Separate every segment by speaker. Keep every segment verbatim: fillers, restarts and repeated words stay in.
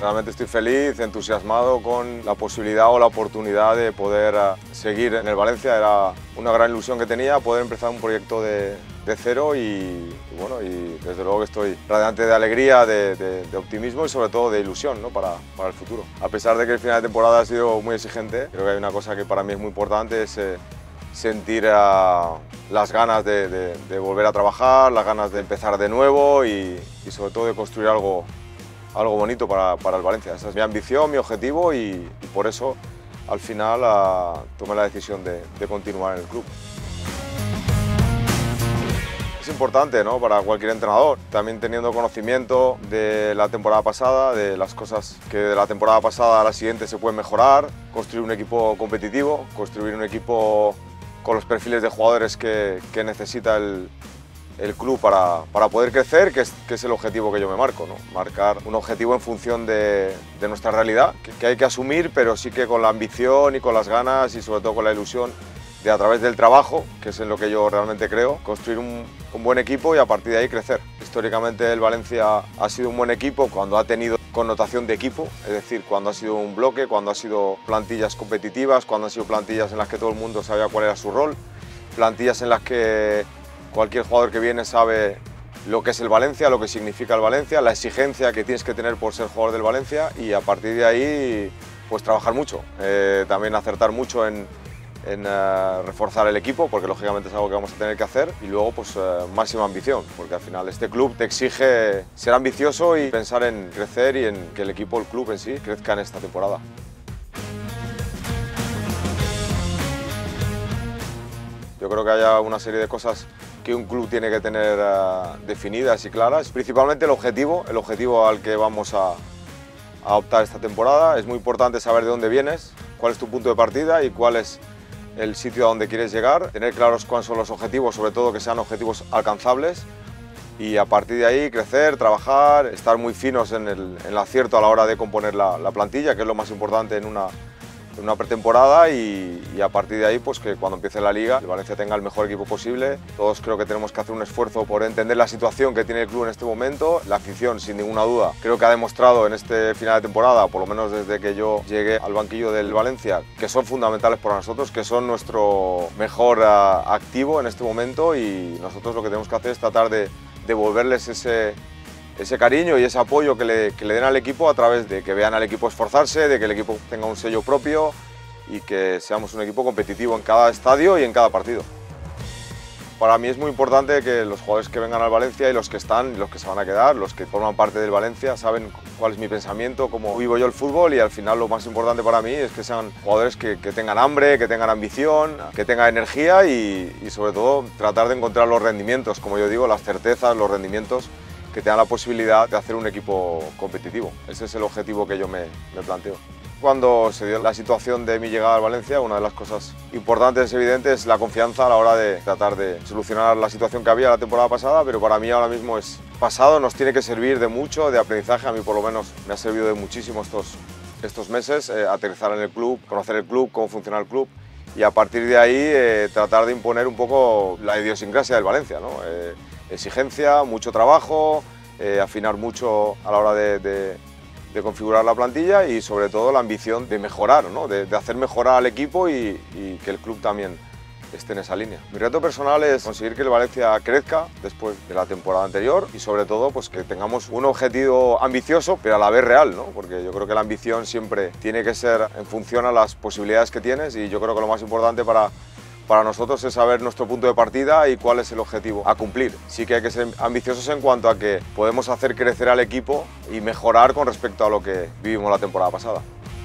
Speaker 1: Realmente estoy feliz, entusiasmado con la posibilidad o la oportunidad de poder seguir en el Valencia. Era una gran ilusión que tenía, poder empezar un proyecto de, de cero y, y bueno, y desde luego que estoy radiante de alegría, de, de, de optimismo y sobre todo de ilusión, ¿no? para, para el futuro. A pesar de que el final de temporada ha sido muy exigente, creo que hay una cosa que para mí es muy importante, es eh, sentir uh, las ganas de, de, de volver a trabajar, las ganas de empezar de nuevo y, y sobre todo de construir algo, algo bonito para, para el Valencia. Esa es mi ambición, mi objetivo y, y por eso al final uh, tomé la decisión de, de continuar en el club. Es importante, ¿no?, para cualquier entrenador, también teniendo conocimiento de la temporada pasada, de las cosas que de la temporada pasada a la siguiente se pueden mejorar, construir un equipo competitivo, construir un equipo con los perfiles de jugadores que, que necesita el, el club para, para poder crecer, que es, que es el objetivo que yo me marco, ¿no? Marcar un objetivo en función de, de nuestra realidad, que, que hay que asumir, pero sí que con la ambición y con las ganas y sobre todo con la ilusión de a través del trabajo, que es en lo que yo realmente creo, construir un, un buen equipo y a partir de ahí crecer. Históricamente el Valencia ha sido un buen equipo cuando ha tenido connotación de equipo, es decir, cuando ha sido un bloque, cuando ha sido plantillas competitivas, cuando han sido plantillas en las que todo el mundo sabía cuál era su rol, plantillas en las que cualquier jugador que viene sabe lo que es el Valencia, lo que significa el Valencia, la exigencia que tienes que tener por ser jugador del Valencia y a partir de ahí pues trabajar mucho, eh, también acertar mucho en en uh, reforzar el equipo, porque lógicamente es algo que vamos a tener que hacer, y luego pues uh, máxima ambición, porque al final este club te exige ser ambicioso y pensar en crecer y en que el equipo, el club en sí, crezca en esta temporada. Yo creo que haya una serie de cosas que un club tiene que tener uh, definidas y claras, principalmente el objetivo, el objetivo al que vamos a, a optar esta temporada. Es muy importante saber de dónde vienes, cuál es tu punto de partida y cuál es el sitio a donde quieres llegar, tener claros cuáles son los objetivos, sobre todo que sean objetivos alcanzables y a partir de ahí crecer, trabajar, estar muy finos en el, en el acierto a la hora de componer la, la plantilla, que es lo más importante en una, en una pretemporada y, y a partir de ahí pues que cuando empiece la Liga el Valencia tenga el mejor equipo posible. Todos creo que tenemos que hacer un esfuerzo por entender la situación que tiene el club en este momento. La afición, sin ninguna duda, creo que ha demostrado en este final de temporada, por lo menos desde que yo llegué al banquillo del Valencia, que son fundamentales para nosotros, que son nuestro mejor uh, activo en este momento y nosotros lo que tenemos que hacer es tratar de devolverles ese ese cariño y ese apoyo que le, que le den al equipo a través de que vean al equipo esforzarse, de que el equipo tenga un sello propio y que seamos un equipo competitivo en cada estadio y en cada partido. Para mí es muy importante que los jugadores que vengan al Valencia y los que están, los que se van a quedar, los que forman parte del Valencia, saben cuál es mi pensamiento, cómo vivo yo el fútbol y al final lo más importante para mí es que sean jugadores que, que tengan hambre, que tengan ambición, que tengan energía y, y sobre todo tratar de encontrar los rendimientos, como yo digo, las certezas, los rendimientos que tengan la posibilidad de hacer un equipo competitivo. Ese es el objetivo que yo me, me planteo. Cuando se dio la situación de mi llegada al Valencia, una de las cosas importantes, evidentes, es la confianza a la hora de tratar de solucionar la situación que había la temporada pasada, pero para mí ahora mismo es pasado, nos tiene que servir de mucho, de aprendizaje, a mí por lo menos me ha servido de muchísimo estos, estos meses, eh, aterrizar en el club, conocer el club, cómo funciona el club y a partir de ahí eh, tratar de imponer un poco la idiosincrasia del Valencia, ¿no? Eh, exigencia, mucho trabajo, eh, afinar mucho a la hora de, de, de configurar la plantilla y sobre todo la ambición de mejorar, ¿no? de, de hacer mejorar al equipo y, y que el club también esté en esa línea. Mi reto personal es conseguir que el Valencia crezca después de la temporada anterior y sobre todo pues, que tengamos un objetivo ambicioso pero a la vez real, ¿no? Porque yo creo que la ambición siempre tiene que ser en función a las posibilidades que tienes y yo creo que lo más importante para Para nosotros es saber nuestro punto de partida y cuál es el objetivo a cumplir. Sí que hay que ser ambiciosos en cuanto a que podemos hacer crecer al equipo y mejorar con respecto a lo que vivimos la temporada pasada.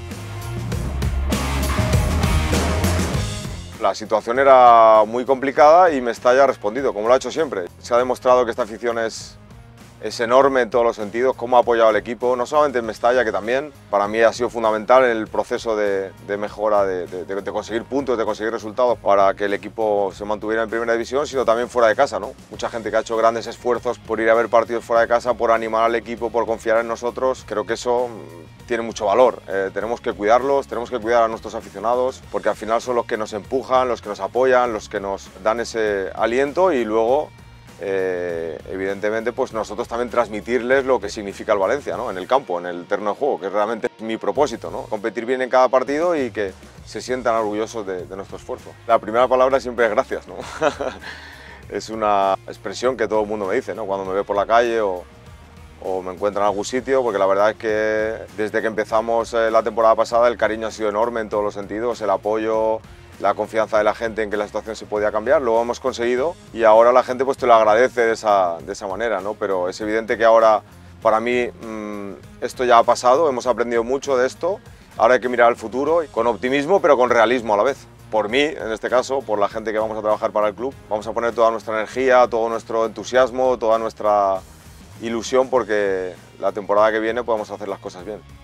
Speaker 1: La situación era muy complicada y Mestalla ha respondido, como lo ha hecho siempre. Se ha demostrado que esta afición es, es enorme en todos los sentidos, cómo ha apoyado al equipo, no solamente en Mestalla, que también para mí ha sido fundamental en el proceso de, de mejora, de, de, de conseguir puntos, de conseguir resultados para que el equipo se mantuviera en primera división, sino también fuera de casa, ¿no? Mucha gente que ha hecho grandes esfuerzos por ir a ver partidos fuera de casa, por animar al equipo, por confiar en nosotros, creo que eso tiene mucho valor. Eh, tenemos que cuidarlos, tenemos que cuidar a nuestros aficionados, porque al final son los que nos empujan, los que nos apoyan, los que nos dan ese aliento y luego eh, evidentemente pues nosotros también transmitirles lo que significa el Valencia, ¿no? En el campo, en el terreno de juego, que es realmente mi propósito, ¿no? Competir bien en cada partido y que se sientan orgullosos de, de nuestro esfuerzo. La primera palabra siempre es gracias, ¿no? Es una expresión que todo el mundo me dice, ¿no? Cuando me ve por la calle o, o me encuentra en algún sitio, porque la verdad es que desde que empezamos la temporada pasada el cariño ha sido enorme en todos los sentidos, el apoyo, la confianza de la gente en que la situación se podía cambiar, lo hemos conseguido y ahora la gente pues te lo agradece de esa, de esa manera, ¿no? Pero es evidente que ahora para mí mmm, esto ya ha pasado, hemos aprendido mucho de esto, ahora hay que mirar al futuro con optimismo pero con realismo a la vez. Por mí, en este caso, por la gente que vamos a trabajar para el club, vamos a poner toda nuestra energía, todo nuestro entusiasmo, toda nuestra ilusión porque la temporada que viene podamos hacer las cosas bien.